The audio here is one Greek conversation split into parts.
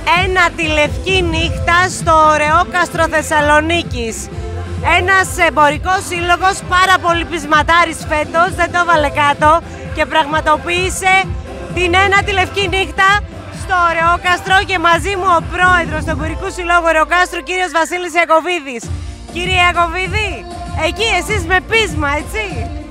Ένατη λευκή νύχτα στο Ωρεόκαστρο Θεσσαλονίκης. Ένας εμπορικός σύλλογος, πάρα πολύ πεισματάρης φέτος, δεν το έβαλε κάτω και πραγματοποίησε την ένατη λευκή νύχτα στο Ωρεόκαστρο και μαζί μου ο πρόεδρος του Εμπορικού Συλλόγου Ωρεοκάστρου, κύριος Βασίλης Ιακωβίδης. Κύριε Ιακωβίδη, εκεί εσείς με πείσμα, έτσι.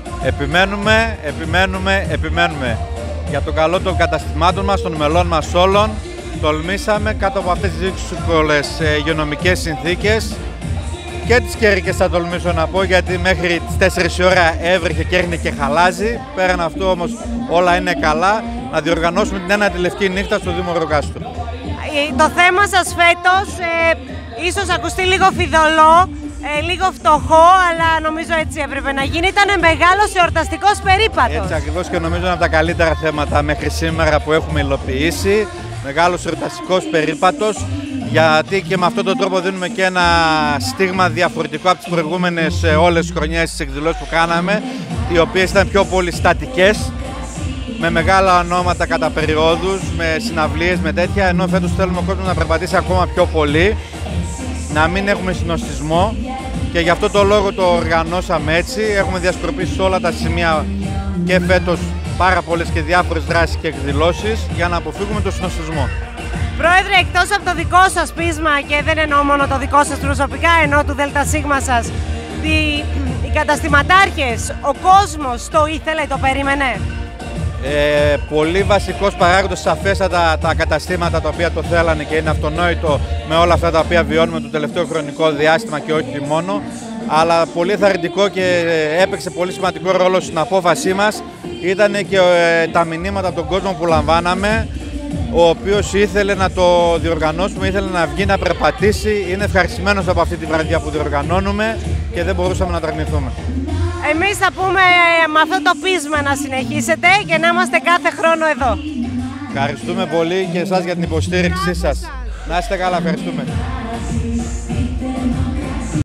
Επιμένουμε. Για το καλό των καταστημάτων μας, των μελών μας όλων, τολμήσαμε κάτω από αυτές τις δύσκολες υγειονομικές συνθήκες και τις καιρικές, θα τολμήσω να πω, γιατί μέχρι τις 4 η ώρα έβρεχε και έρχεται και χαλάζει. Πέραν αυτού όμως όλα είναι καλά, να διοργανώσουμε την ένατη λευκή νύχτα στο Δήμο Ωρεοκάστρου. Το θέμα σας φέτος ίσως ακουστεί λίγο φιδωλό, λίγο φτωχό, αλλά νομίζω έτσι έπρεπε να γίνει. Ήταν μεγάλος εορταστικός περίπατος. Έτσι ακριβώς, και νομίζω είναι από τα καλύτερα θέματα μέχρι σήμερα που έχουμε υλοποιήσει. Μεγάλος εορταστικός περίπατος, γιατί και με αυτόν τον τρόπο δίνουμε και ένα στίγμα διαφορετικό από τις προηγούμενες όλες τις χρονιές, τις εκδηλώσεις που κάναμε, οι οποίες ήταν πιο πολύ στατικές, με μεγάλα ονόματα κατά περιόδους, με συναυλίες, με τέτοια, ενώ φέτος θέλουμε ο κόσμος να περπατήσει ακόμα πιο πολύ, να μην έχουμε συνοστισμό, και γι' αυτό το λόγο το οργανώσαμε έτσι. Έχουμε διασκορπίσει σε όλα τα σημεία και φέτος πάρα πολλές και διάφορες δράσεις και εκδηλώσεις για να αποφύγουμε το συνοστισμό. Πρόεδρε, εκτός από το δικό σας πείσμα, και δεν εννοώ μόνο το δικό σας προσωπικά, εννοώ του ΔΣ σας, οι καταστηματάρχες, ο κόσμος το ήθελε, το περίμενε. Πολύ βασικός παράγοντας, σαφέστατα τα καταστήματα τα οποία το θέλανε, και είναι αυτονόητο με όλα αυτά τα οποία βιώνουμε το τελευταίο χρονικό διάστημα και όχι μόνο, αλλά πολύ θαρρυντικό και έπαιξε πολύ σημαντικό ρόλο στην απόφασή μας ήταν και τα μηνύματα από τον κόσμο που λαμβάναμε, ο οποίος ήθελε να το διοργανώσουμε, ήθελε να βγει να περπατήσει, είναι ευχαριστημένος από αυτή τη βραδιά που διοργανώνουμε και δεν μπορούσαμε να τα αρνηθούμε. Εμείς θα πούμε με αυτό το πείσμα να συνεχίσετε και να είμαστε κάθε χρόνο εδώ. Ευχαριστούμε πολύ και εσάς για την υποστήριξή σας. Να είστε καλά, ευχαριστούμε.